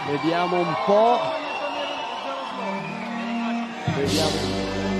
Vediamo un po'. Vediamo.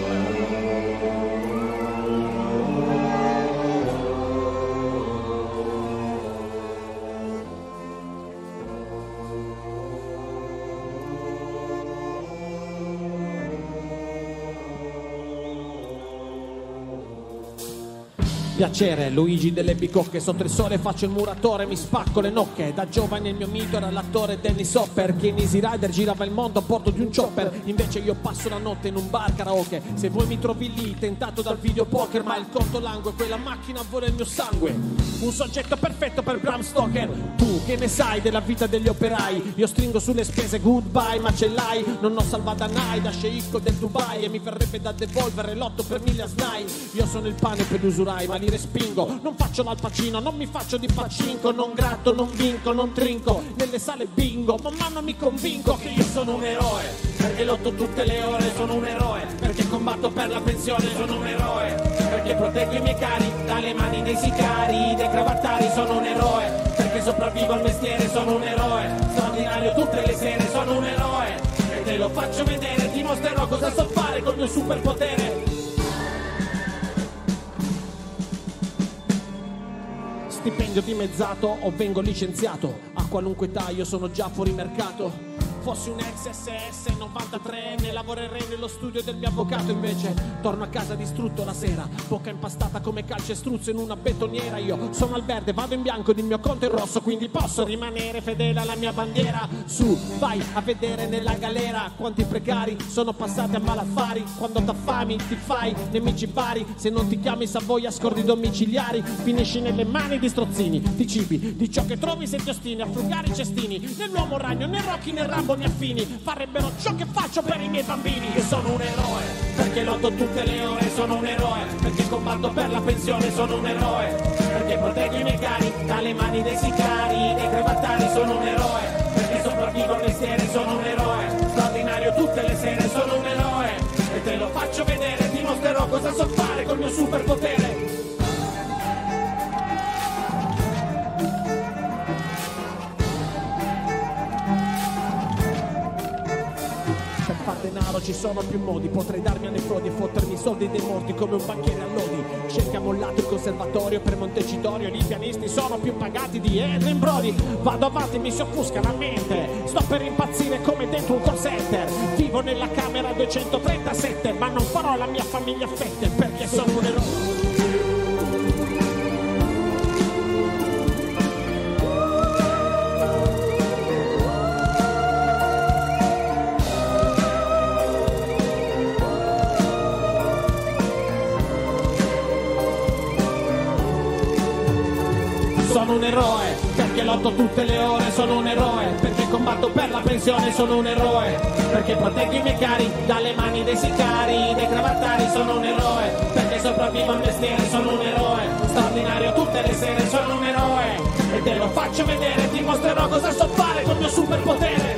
Piacere, Luigi delle bicocche, sotto il sole faccio il muratore, mi spacco le nocche. Da giovane il mio mito era l'attore Dennis Hopper, che in Easy Rider girava il mondo a bordo di un chopper. Invece io passo la notte in un bar karaoke. Se vuoi mi trovi lì, tentato dal videopoker, ma il conto langue, quella macchina vuole il mio sangue. Un soggetto perfetto per Bram Stoker. Tu che ne sai della vita degli operai? Io stringo sulle spese, goodbye, ma ce l'hai? Non ho salvadanai da sceicco del Dubai, e mi verrebbe da devolvere l'8 per 1000 a SNAI. Io sono il pane per gli usurai, ma li respingo. Non faccio l'Al Pacino, non mi faccio di pacinco. Non gratto, non vinco, non trinco nelle sale bingo, ma mano mi convinco che io sono un eroe, perché lotto tutte le ore, sono un eroe, perché combatto per la pensione, sono un eroe, perché proteggo i miei cari dalle mani dei sicari, dei cravattari, sono un eroe, perché sopravvivo al mestiere, sono un eroe, straordinario tutte le sere, sono un eroe, e te lo faccio vedere, ti mostrerò cosa so fare col mio superpotere. Stipendio dimezzato o vengo licenziato, a qualunque età io sono già fuori mercato. Fossi un ex SS 93enne, lavorerei nello studio del mio avvocato. Invece torno a casa distrutto la sera, bocca impastata come calcestruzzo in una betoniera. Io sono al verde, vado in bianco, il mio conto è rosso, quindi posso rimanere fedele alla mia bandiera. Su, vai a vedere nella galera quanti precari sono passati a malaffari. Quando t'affami ti fai nemici vari, se non ti chiami Savoia scordi domiciliari. Finisci nelle mani di strozzini, ti cibi di ciò che trovi se ti ostini a frugare i cestini. Nell'uomo ragno, né Rocky né Rambo né affini farebbero ciò che faccio per i miei bambini. Io sono un eroe, perché lotto tutte le ore, sono un eroe, perché combatto per la pensione, sono un eroe, perché proteggo i miei cari dalle mani dei sicari, dei cravattari, sono un eroe, perché sopravvivo al mestiere, sono un eroe, straordinario tutte le sere, sono un eroe, e te lo faccio vedere, ti mostrerò cosa so fare col mio superpotere. Denaro ci sono più modi, potrei darmi alle frodi e fottermi i soldi dei morti come un banchiere a lodi. Cerca mollato il conservatorio per Montecitorio, i pianisti sono più pagati di Adrien Brody. Vado avanti, mi si offusca la mente, sto per impazzire come dentro un call center. Vivo nella camera 237, ma non farò la mia famiglia a fette, perché sono un eroe. Sono un eroe, perché lotto tutte le ore, sono un eroe, perché combatto per la pensione, sono un eroe, perché proteggo i miei cari dalle mani dei sicari, dei cravattari, sono un eroe, perché sopravvivo al mestiere, sono un eroe, straordinario tutte le sere, sono un eroe, e te lo faccio vedere, ti mostrerò cosa so fare col mio superpotere.